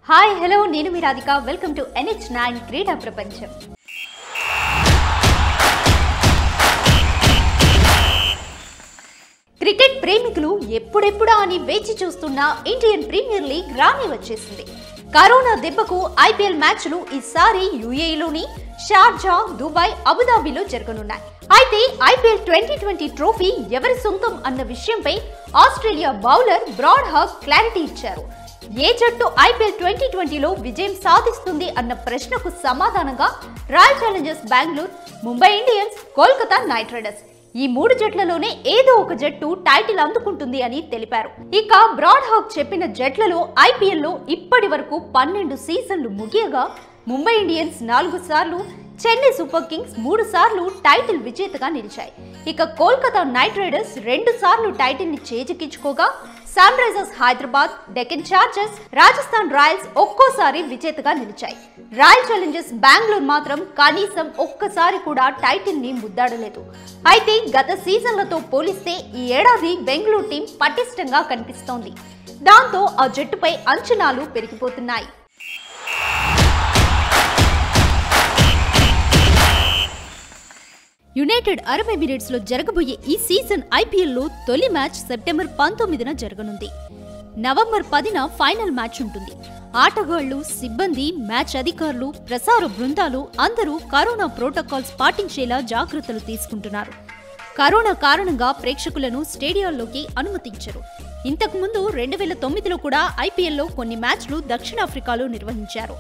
Hi hello నేను మీ Radhika welcome to NH9 క్రీడా ప్రపంచం. క్రికెట్ ప్రేమికులు ఎప్పుడెప్పుడా అని వేచి చూస్తున్న ఇండియన్ ప్రీమియర్ లీగ్ రాని వచ్చేసింది. కరోనా దెబ్బకు IPL మ్యాచ్లు ఈసారి UAEలోని షార్జా, దుబాయ్, అబుదాబిలో జరగనున్నాయి. అయితే IPL 2020 ట్రోఫీ ఎవరి సొంతం అన్న విషయంపై Australia bowler Brad Hogg clarity ఇచ్చారు. ఏ జట్టు IPL 2020లో విజయం సాధిస్తుంది అన్న ప్రశ్నకు సమాధానంగా Royal Challengers Bengaluru, Mumbai Indians, Kolkata Knight Riders ఈ మూడు జట్లలోనే ఏదో ఒక జట్టు టైటిల్ అందుకుంటుంది అని తెలిపారు. ఇక బ్రాడ్ హాగ్ చెప్పిన జట్లలో IPLలో ఇప్పటి వరకు 12 సీజన్లు ముగియగా ముంబై ఇండియన్స్ 4 సార్లు, చెన్నై సూపర్ కింగ్స్ 3 సార్లు టైటిల్ విజేతగా నిలిచాయి. ఇక కోల్కతా నైట్ రైడర్స్ 2 సార్లు టైటిల్ ని చేజిక్కించుకోగా Sunrisers Hyderabad, Deccan Chargers, Rajasthan Royals ఒక్కోసారి విజేతగా నిలిచాయి. రాయల్ ఛాలెంజర్స్ బెంగళూరు మాత్రం కనీసం ఒక్కసారి కూడా టైటిల్ ని ముద్దాడలేదు. అయితే గత సీజన్లతో పోలిస్తే ఈ ఏడాది బెంగళూరు టీం పటిష్టంగా కనిపిస్తోంది. దాంతో ఆ జట్టుపై అంచనాలు పెరిగిపోతున్నాయి. యునైటెడ్ అరబ్ ఎమిరేట్స్ లో జరగబోయే ఈ సీజన్ IPLలో తొలి మ్యాచ్ సెప్టెంబర్ 19న జరగనుంది. నవంబర్ 10న ఫైనల్ మ్యాచ్ ఉంటుంది. ఆటగాళ్లు, సిబ్బంది, మ్యాచ్ అధికారులు, ప్రసార బృందాలు అందరూ కరోనా ప్రోటోకాల్స్ పాటించేలా జాగ్రత్తలు తీసుకుంటున్నారు. కరోనా కారణంగా ప్రేక్షకులను స్టేడియాల్లోకి అనుమతించరు. ఇంతకుముందు 2009లో కూడా IPLలో కొన్ని మ్యాచ్లు దక్షిణాఫ్రికాలో నిర్వహించారు.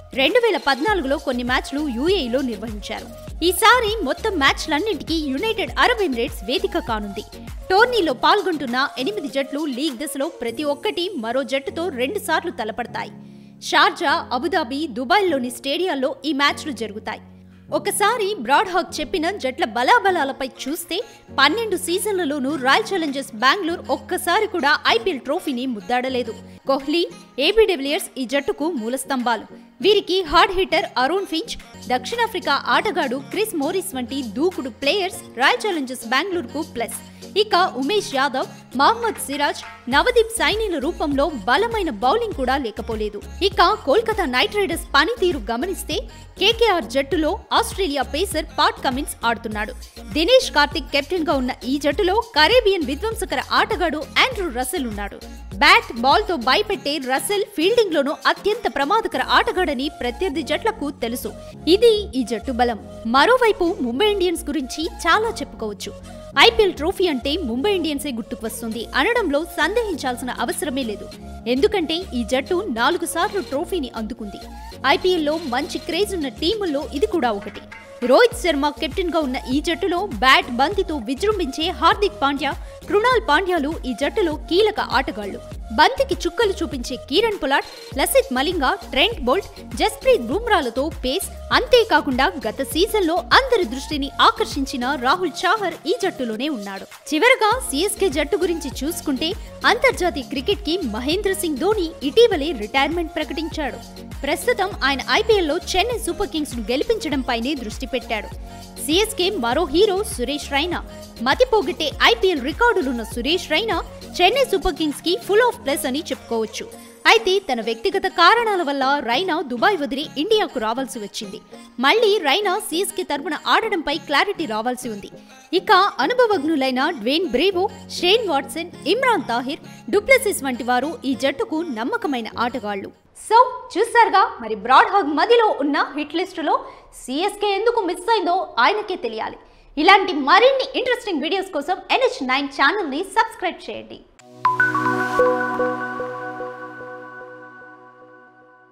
2014లో కొన్ని మ్యాచ్లు UAEలో నిర్వహించారు. ఈసారి మొత్తం మ్యాచ్లన్నింటికీ యునైటెడ్ అరబ్ ఎమిరేట్స్ వేదిక కానుంది. టోర్నీలో పాల్గొంటున్న 8 జట్లు లీగ్ దశలో ప్రతి ఒక్కటి మరో జట్టుతో 2 సార్లు తలపడతాయి. షార్జా, అబుదాబి, దుబాయ్లోని స్టేడియాల్లో ఈ మ్యాచ్లు జరుగుతాయి. ఒకసారి బ్రాడ్ హాగ్ చెప్పిన జట్ల బలాబలాలపై చూస్తే 12 సీజన్లలోనూ రాయల్ ఛాలెంజర్స్ బెంగళూరు ఒక్కసారి కూడా IPL ట్రోఫీని ముద్దాడలేదు. కోహ్లీ, AB డివిలియర్స్ ఈ జట్టుకు మూలస్తంభాలు. వీరికి హార్డ్ హిట్టర్ అరోన్ ఫించ్, దక్షిణాఫ్రికా ఆటగాడు క్రిస్ మోరిస్ వంటి దూకుడు ప్లేయర్స్ రాయల్ ఛాలెంజర్స్ బెంగళూరుకు ప్లస్. ఇక ఉమేష్ యాదవ్, మహమ్మద్ సిరాజ్, నవదీప్ సైనీల రూపంలో బలమైన బౌలింగ్ కూడా లేకపోలేదు. ఇక కోల్కతా నైట్ రైడర్స్ పనితీరు గమనిస్తే KKR జట్టులో ఆస్ట్రేలియా పేసర్ పాట్ కమిన్స్ ఆడుతున్నాడు. దినేష్ కార్తిక్ కెప్టెన్ గా ఉన్న ఈ జట్టులో కరేబియన్ విధ్వంసకర ఆటగాడు ఆండ్రూ రసెల్ ఉన్నాడు. బ్యాట్, బాల్ తో భయపెట్టే రసెల్ ఫీల్డింగ్ లోనూ అత్యంత ప్రమాదకర ఆటగాడని ప్రత్యర్థి జట్లకు తెలుసు. ఇది ఈ జట్టు బలం. మరోవైపు ముంబై ఇండియన్స్ గురించి చాలా చెప్పుకోవచ్చు. IPL ట్రోఫీ అంటే ముంబై ఇండియన్సే గుర్తుకు వస్తుంది అనడంలో సందేహించాల్సిన అవసరమే లేదు. ఎందుకంటే ఈ జట్టు 4 సార్లు ట్రోఫీని అందుకుంది. IPLలో మంచి క్రేజ్ ఉన్న టీముల్లో ఇది కూడా ఒకటి. రోహిత్ శర్మ కెప్టెన్ గా ఉన్న ఈ జట్టులో బ్యాట్, బంతితో విజృంభించే హార్దిక్ పాండ్యా, కృణాల్ పాండ్యాలు ఈ జట్టులో కీలక ఆటగాళ్లు. బంతికి చుక్కలు చూపించే Kieron Pollard, Lasith Malinga, Trent Boult, Jasprit బుమ్రాలతో పేస్. అంతేకాకుండా గత సీజన్లో అందరి దృష్టిని ఆకర్షించిన రాహుల్ చాహర్ ఈ జట్టులోనే ఉన్నాడు. చివరగా CSK జట్టు గురించి చూసుకుంటే అంతర్జాతీయ క్రికెట్ కి మహేంద్ర సింగ్ ధోని ఇటీవలే రిటైర్మెంట్ ప్రకటించాడు. ప్రస్తుతం ఆయన IPLలో చెన్నై సూపర్ కింగ్స్ ను గెలిపించడంపైనే దృష్టి పెట్టాడు. CSK మరో హీరో సురేష్ రైనా. మతిపోగొట్టే IPL రికార్డులున్న సురేష్ రైనా చెన్నై సూపర్ కింగ్స్ కి ఫుల్ ఆఫ్ ప్లస్ అని చెప్పుకోవచ్చు. అయితే తన వ్యక్తిగత కారణాల వల్ల రైనా దుబాయ్ వదిలి ఇండియాకు రావాల్సి వచ్చింది. మళ్లీ రైనా CSK తరపున ఆడడంపై క్లారిటీ రావాల్సి ఉంది. ఇక అనుభవజ్ఞులైన Dwayne Bravo, Shane Watson, Imran Tahir, du Plessis వంటి వారు ఈ జట్టుకు నమ్మకమైన ఆటగాళ్లు. సో చూసారుగా, మరి బ్రాడ్ హాగ్ మదిలో ఉన్న హిట్ లిస్టులో CSK ఎందుకు మిస్ అయిందో ఆయనకే తెలియాలి. ఇలాంటి మరిన్ని ఇంట్రెస్టింగ్ వీడియోస్ కోసం NH9 ఛానల్ ని సబ్స్క్రైబ్ చేయండి.